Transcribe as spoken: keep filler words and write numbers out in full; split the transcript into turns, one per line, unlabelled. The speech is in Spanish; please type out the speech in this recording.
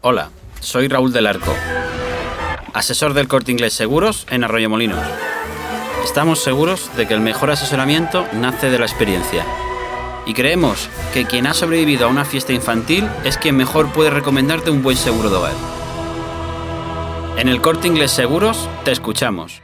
Hola, soy Raúl del Arco, asesor del Corte Inglés Seguros en Arroyomolinos. Estamos seguros de que el mejor asesoramiento nace de la experiencia y creemos que quien ha sobrevivido a una fiesta infantil es quien mejor puede recomendarte un buen seguro de hogar. En el Corte Inglés Seguros te escuchamos.